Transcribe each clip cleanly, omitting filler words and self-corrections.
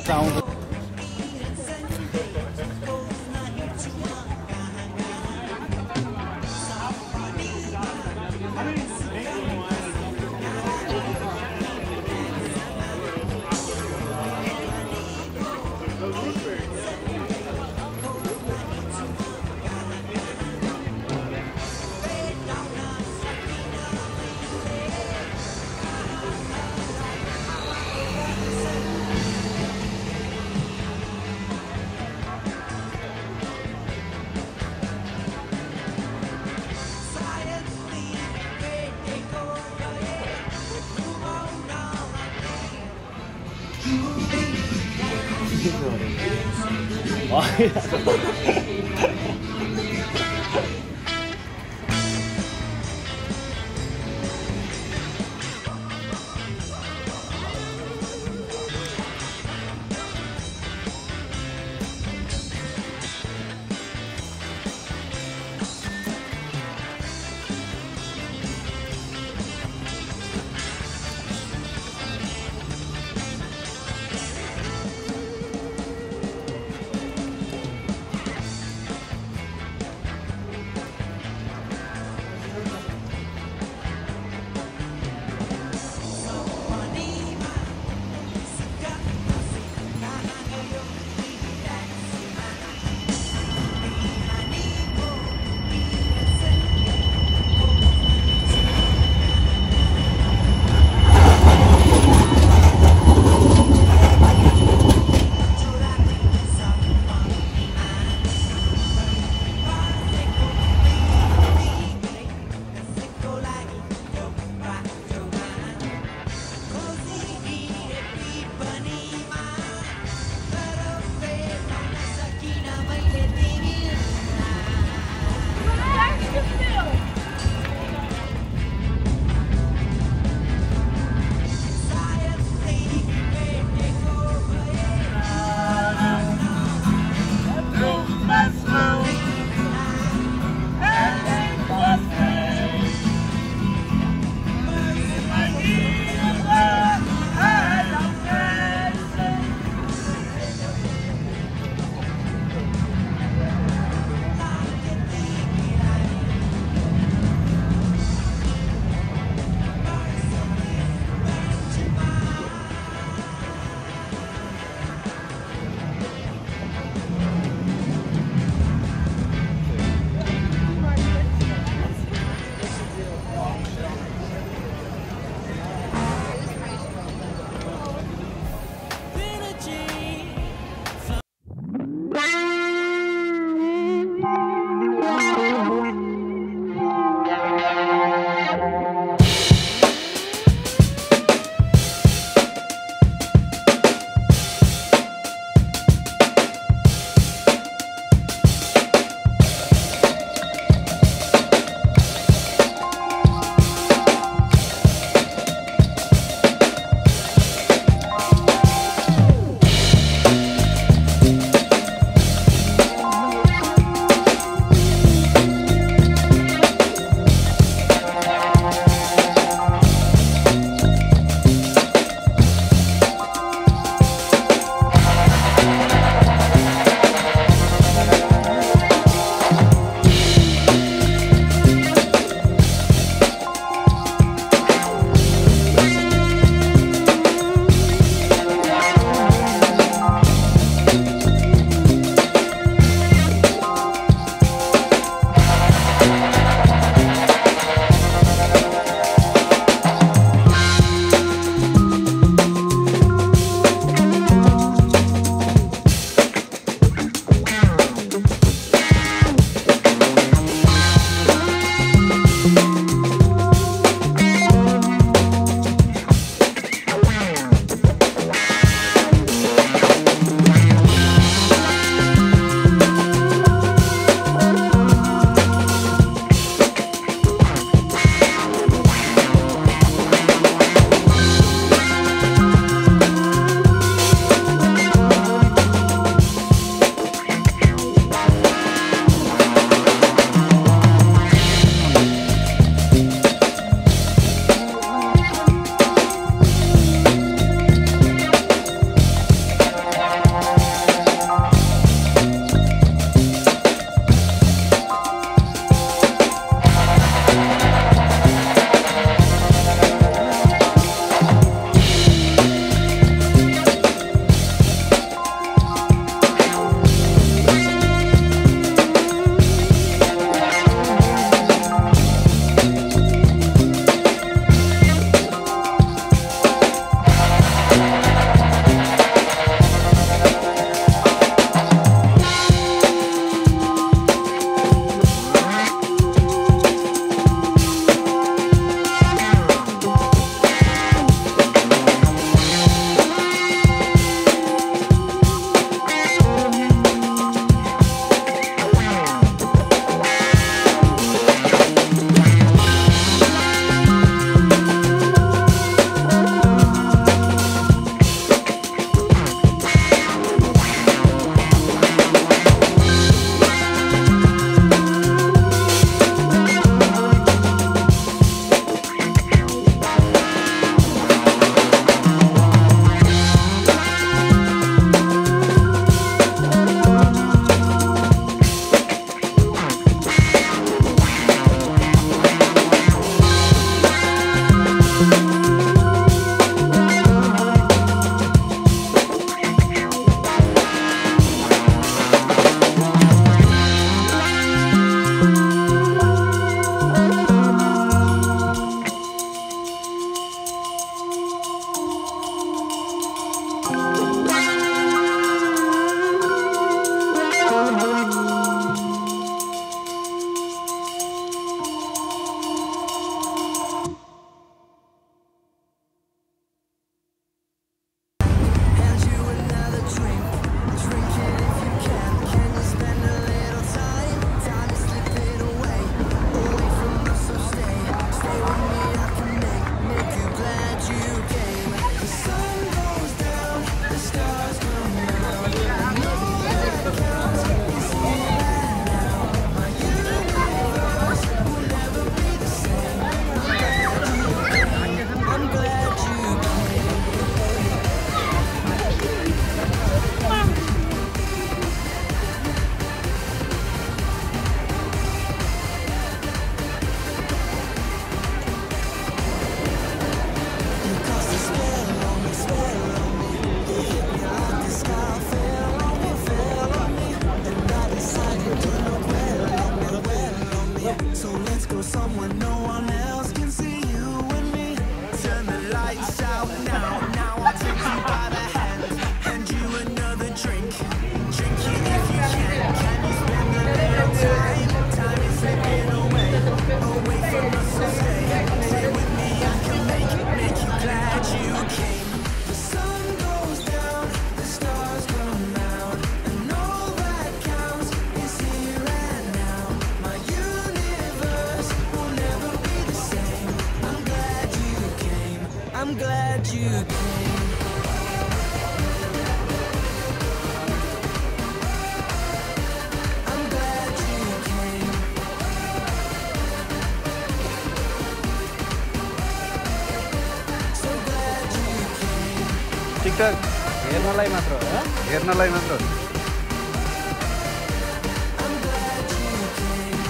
आउँछ। go somewhere no one else can see you and me. Turn the lights out now. Now I'll take you by the hand, hand you another drink. Drink it if you can. Can you spend a little time? Time is slipping away, away from us, so stay. Stay with me, I can make you glad you came. The sun goes down, the stars come out, and all that counts is here and now. My universe will never be the same. I'm glad you came. I'm glad you came. I'm glad you came. So glad you came. TikTok हेर्नलाई मात्र हो हेर्नलाई मात्र हो I'm glad you came.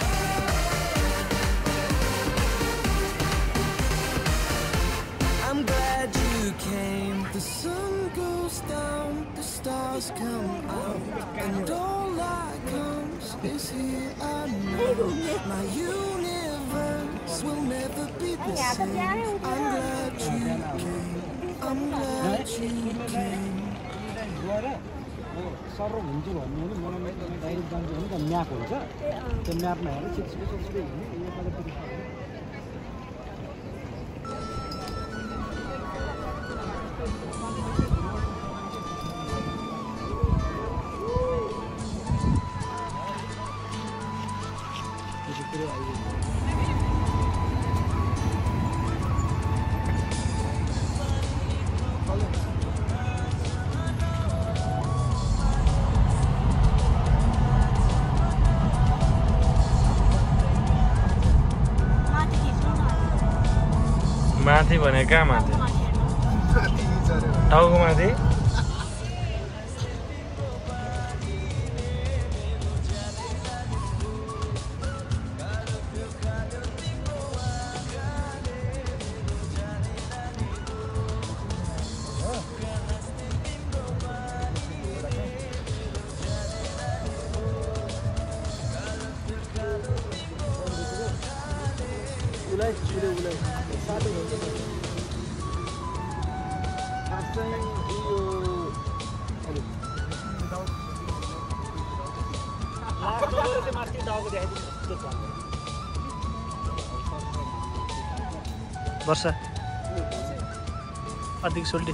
I'm glad you came. The sun goes down, the stars come out, and all that comes is here and now. My universe will never be the same. I'm glad you came. I'm glad you came. Sir हुन्छ भन्ने हो नि मलाई direct जान्छ भने त map हुन्छ त्यो म्यापमा हेरेर छिटछिटो हिँड्ने यो पालो माथि भने कहाँ माथि टाउको माथि वर्षा अधिक सोल्टी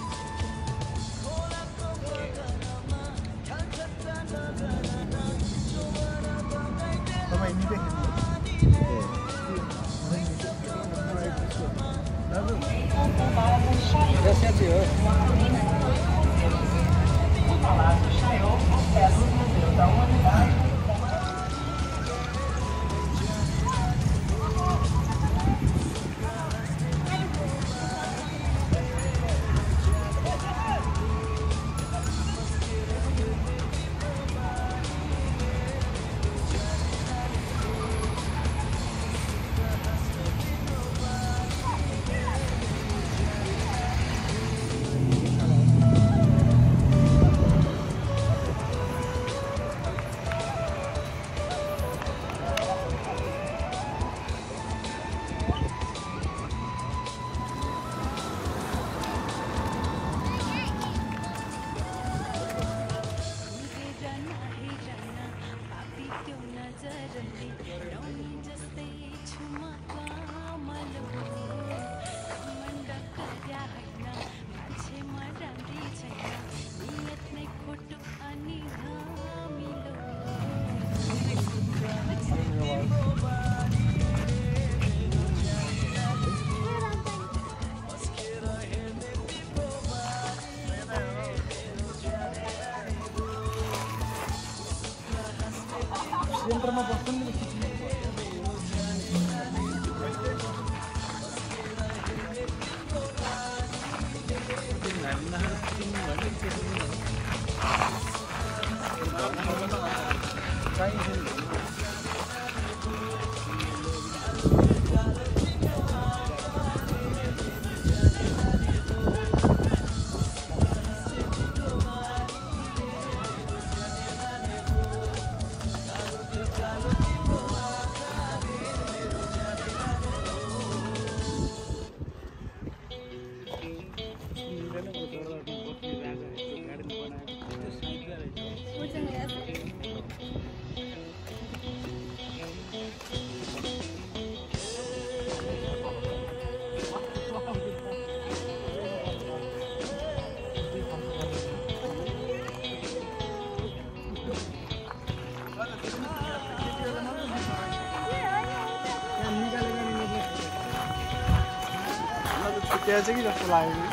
त्यहाँ चाहिँ कि जस्तो लाग्यो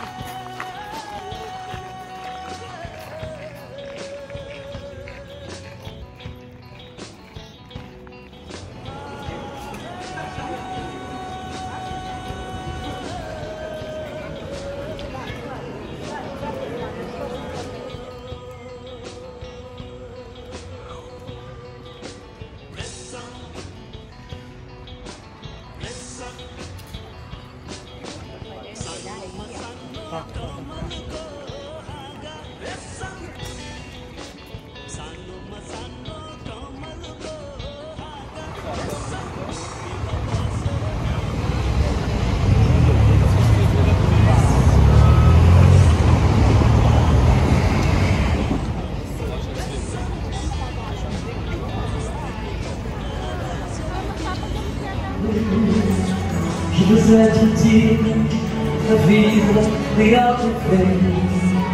Que você acredita na vida real que fez.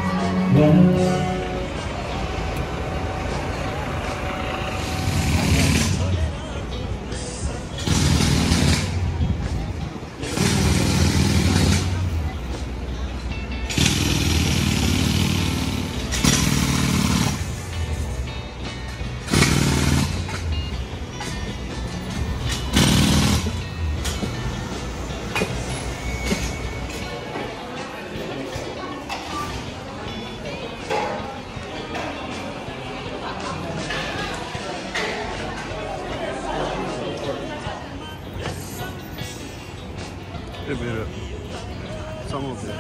Some of it.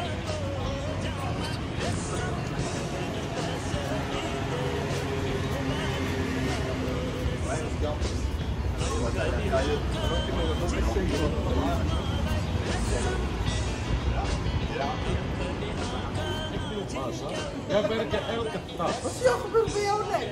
Ja, werken elke dag. Wat is er gebeurd bij jou net?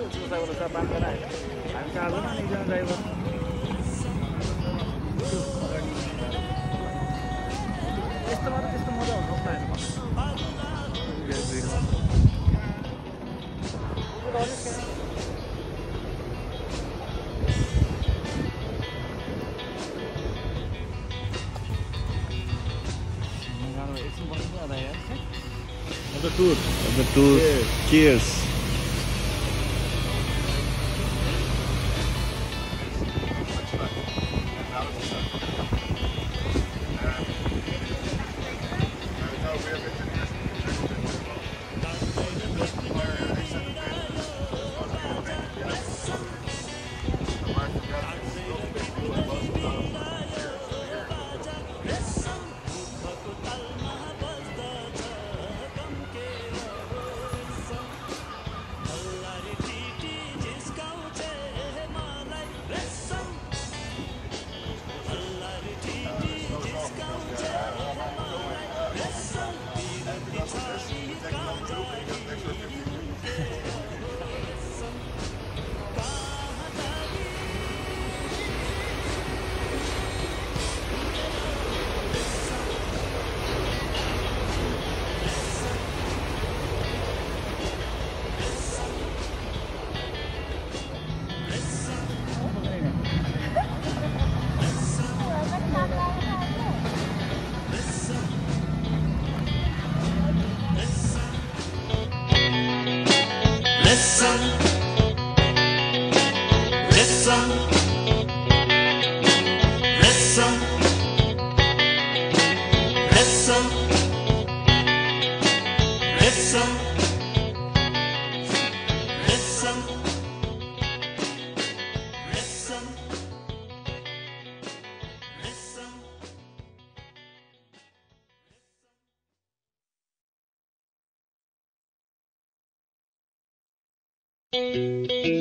Of the tour. Cheers. Listen, listen, listen, listen, listen, listen, listen, listen. Thank you.